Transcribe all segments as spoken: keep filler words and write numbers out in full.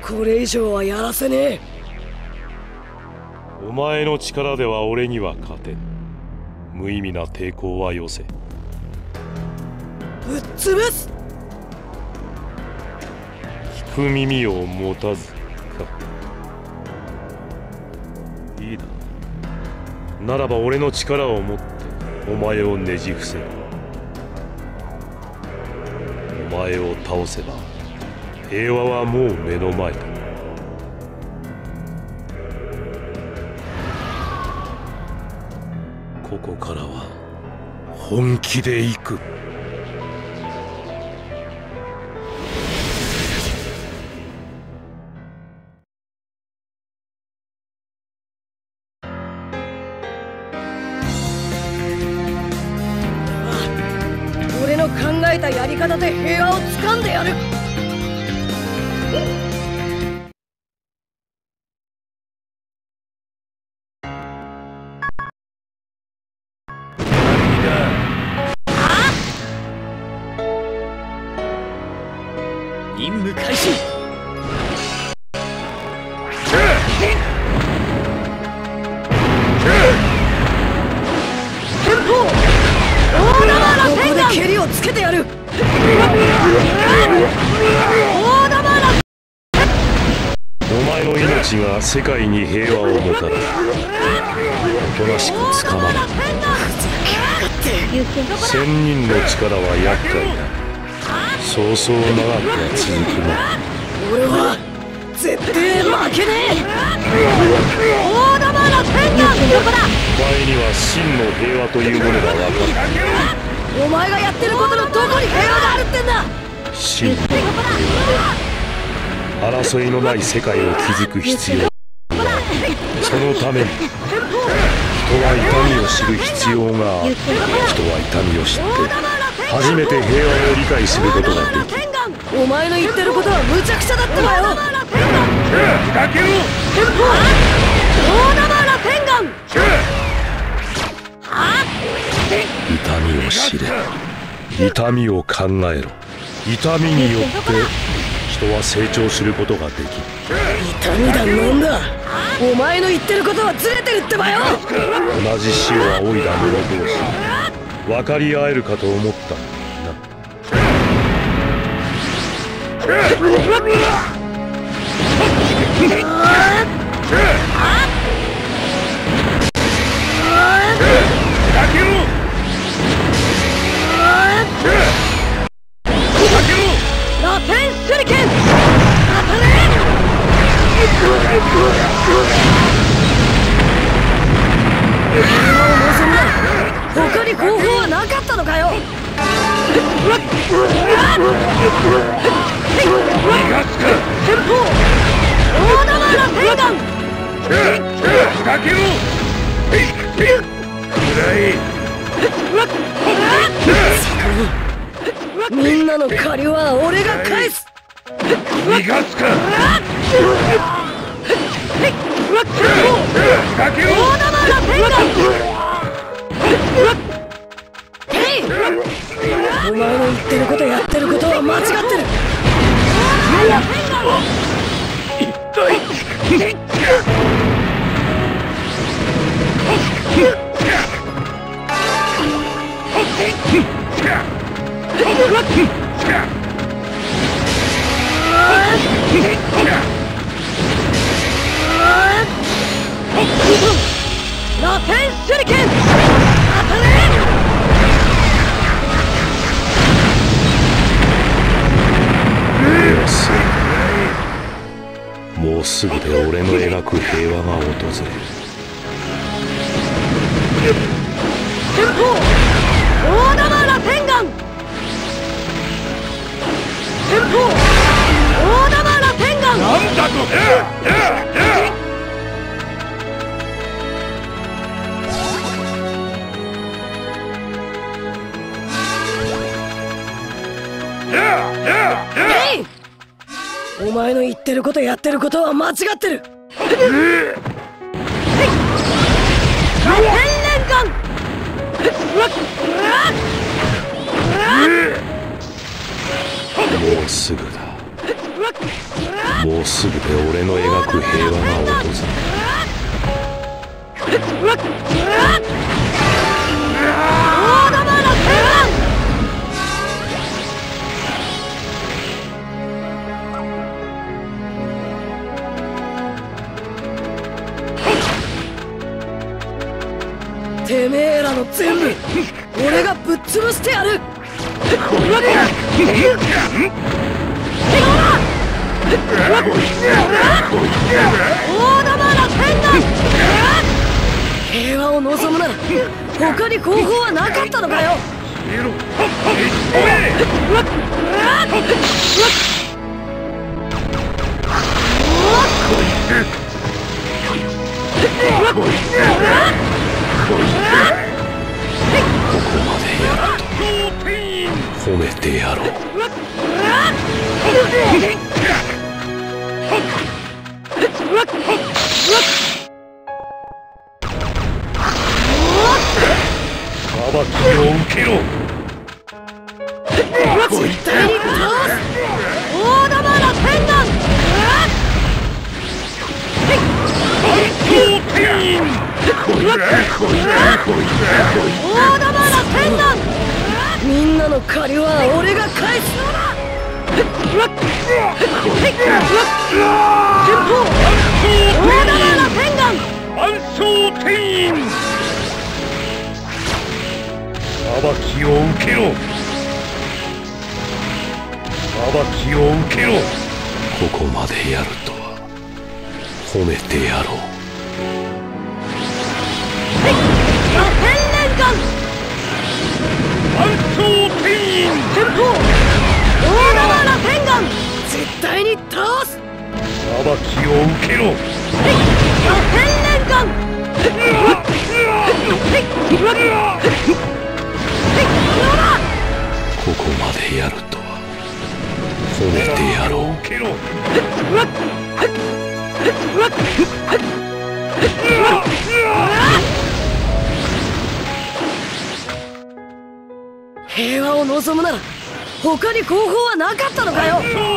これ以上はやらせねえ。 お前の力では俺には勝てん。無意味な抵抗はよせ。 ぶっ潰す。 聞く耳を持たずか。いいだ。ならば俺の力を持ってお前をねじ伏せる。お前を倒せば平和はもう目の前だ。ここからは本気で行く。 俺の考えたやり方で平和を掴んでやる。 任務開始。 天砲大玉のここで蹴りをつけてやる。大玉のお前の命が世界に平和をもたらす。おとなしく捕まる。千人の力は厄介だ。そうそう長くは続くな。 俺は絶対負けねえ。大玉の天眼どこだ。 お前には真の平和というものが分かる。 お前がやってることのどこに平和があるってんだ。 真の平和、争いのない世界を築く必要。そのために人は痛みを知る必要がある。人は痛みを知って初めて平和を理解することができる。 お前の言ってることは無茶苦茶だったわよ。 かけろ。 大玉の天眼。 痛みを知れ。痛みを考えろ。痛みによって人は成長することができる。 痛みだなんだ。お前の言ってることはずれてるってばよ。 同じ死を仰いだ者同士分かり合えるかと思ったんだな。 ラテン手裏剣。当たれ。平和を望むな。他に方法はなかったのかよ。 逃がすか。 天砲大玉の天眼。 かけろ。 みんなの借りは俺が返す。 逃がすか。かけろ。 大玉の天眼。ヘイ！お前の言ってることやってることは間違ってる。ラテン手裏剣。当たれ。 もうすぐで俺の描く平和が訪れる。 天砲大玉の天眼。天砲大玉の天眼。 なんだと。 お前の言ってることやってることは間違ってる。天連眼。 もうすぐだ。 もうすぐで俺の描く平和が訪れる。 てめえらの全部俺がぶっ潰してやる。平和を望むなら他に方法はなかったのかよ。 ここまでやると褒めてやろう。裁きを受けろ。 絶対に倒す。大玉の天眼。大玉の天眼。みんなの借りは俺が返すのだ。天砲大玉の天眼。 暗唱天印。裁きを受けろ。裁きを受けろ。ここまでやるとは褒めてやろう。 天連眼。 暗唱天印。 天砲大玉の天眼。絶対に倒す。 裁きを受けろ。 天連眼。 ここまでやるとは褒めてやろう。 平和を望むなら他に方法はなかったのかよ。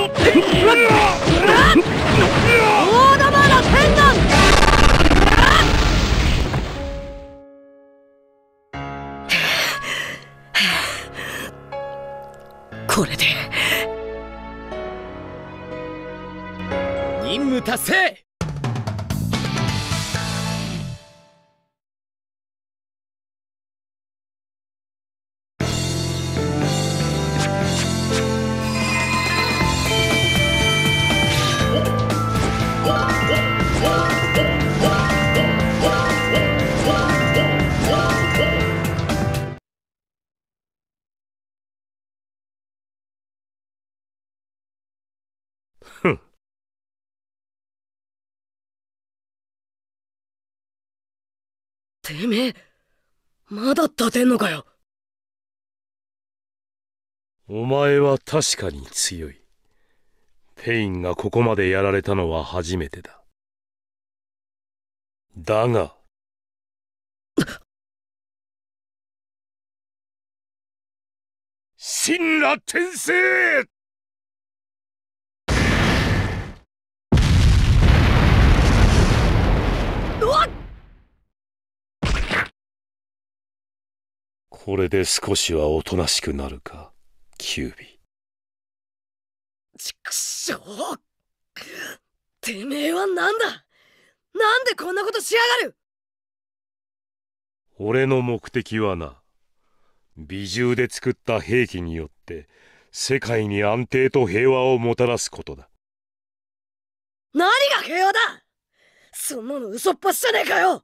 大玉の天眼。これで任務達成。 ふん。 てめえまだ立てんのかよ。 お前は確かに強い。ペインがここまでやられたのは初めてだ。だが神羅転生。これで少しはおとなしくなるか、キュービ。 ちくしょう。てめえはなんだ。なんでこんなことしやがる。 俺の目的はな、美獣で作った兵器によって世界に安定と平和をもたらすことだ。 何が平和だ。そんなの嘘っぱしじゃねえかよ。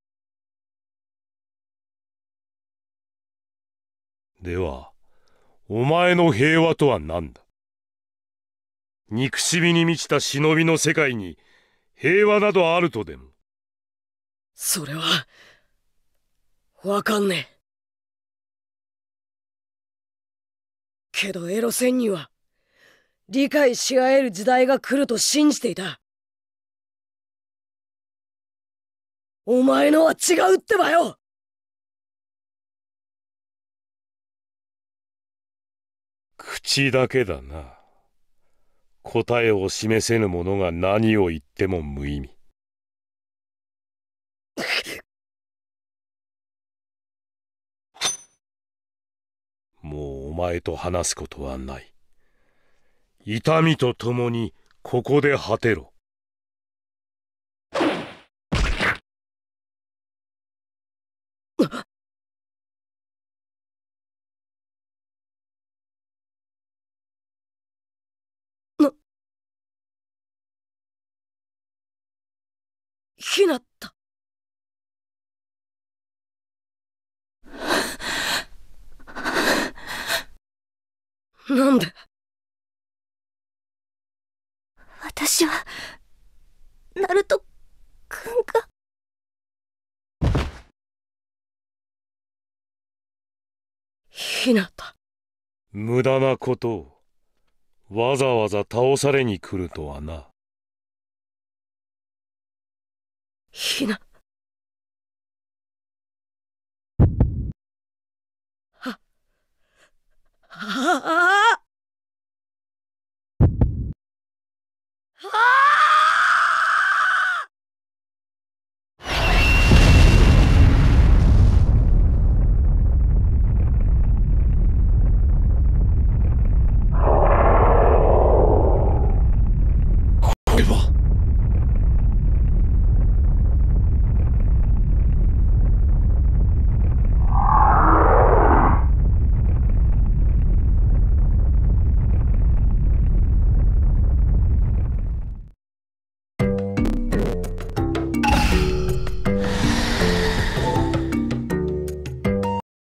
ではお前の平和とは何だ。憎しみに満ちた忍びの世界に平和などあるとでも。 それはわかんねえ。けどエロ仙人は理解し合える時代が来ると信じていた。お前のは違うってばよ。 口だけだな。 答えを示せぬ者が何を言っても無意味。もうお前と話すことはない。痛みとともにここで果てろ。 ひなた。なんで？ 私はナルトくんが。 ひなた。 無駄なことをわざわざ倒されに来るとはな。 ひな。は。はあ。